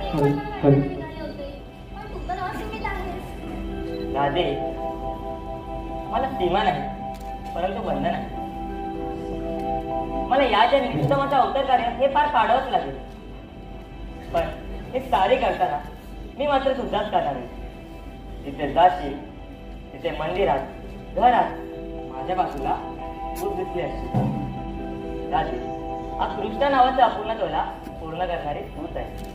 राधे, मला सीमा नाही परंतु बंधन आहे. मला या जन्मी तुझं माझं अवतार कार्य हे फार पाडावंच लागेल. पण हे सारे करताना मी मात्र तुझाच करणार आहे. जिथे जाशील तिथे मंदिरात घरात माझ्या बाजूला तूच दिसली असतील. राधे, हा कृष्ण नावाचा अपूर्णत्वाला पूर्ण करणारी तूच आहे.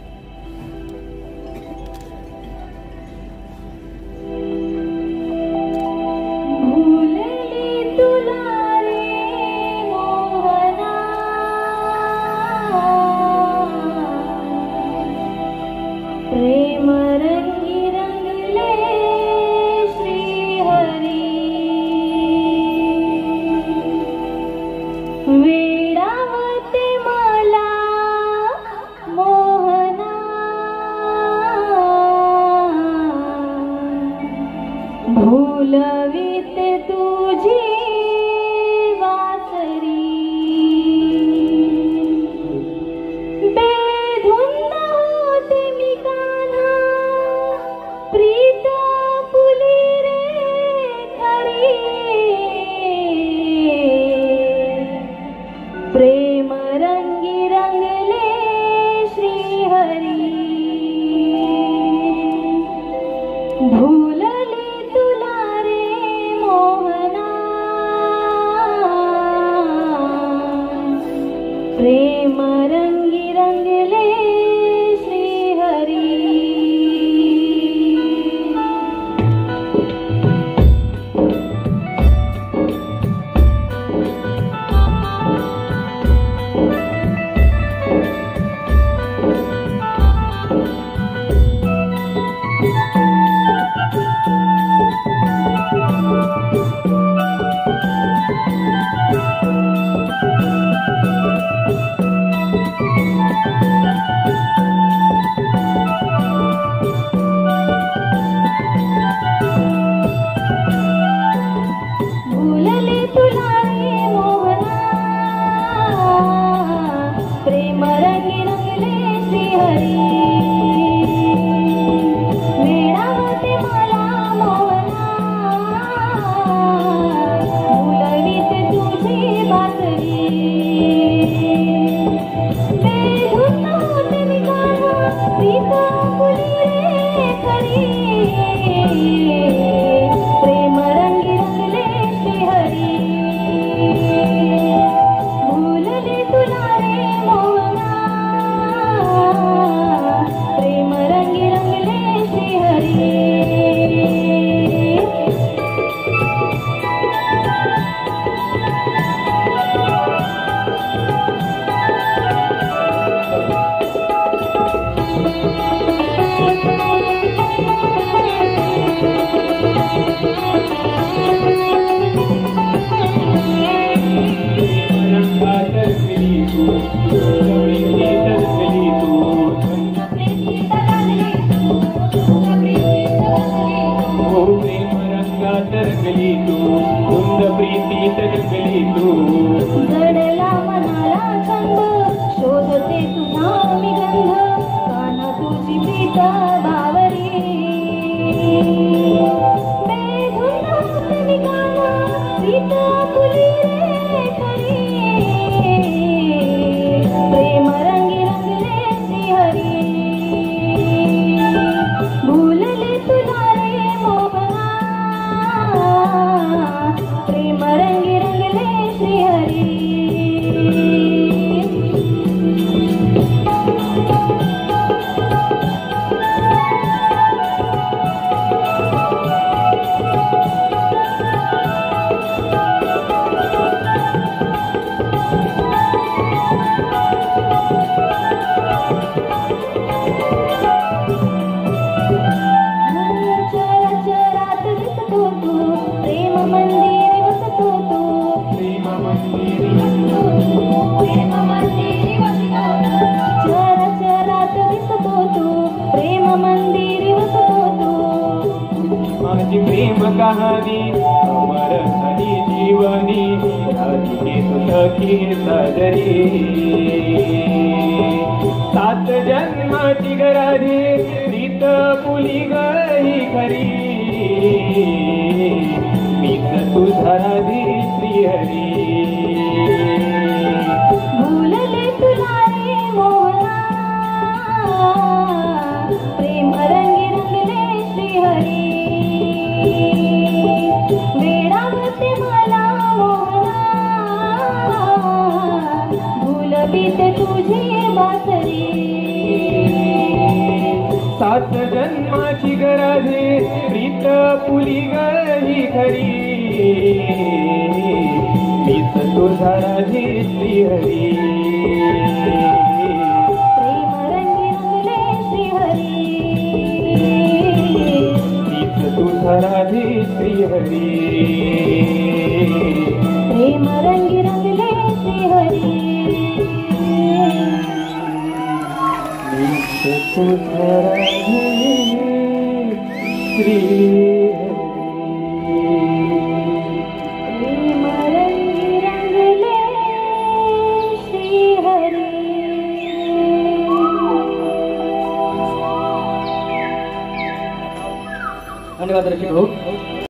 कहानी अमर सनी जीवनी राधिके सुखी सदरी सात जन्म जन्माची गराधी प्रीत पुली गई खरी मीच तुझा राधी श्रीहरी भूलले तुला रे मोहना प्रेम रंगी रंगले श्रीहरी वेडावते मला मोहना भूलबीते तुझी बासरी सात जन्माची गराधी प्रीत पुली गई खरी मीच तुझा राधी श्रीहरी प्रेम रंगी रंगले श्रीहरी मीच तुझा राधी श्रीहरी प्रेम रंगी रंगले श्रीहरी मीच तुझा राधी श्रीहरी प्रेम रंगी रंगले श्रीहरी धन्यवाद रसिक भाऊ.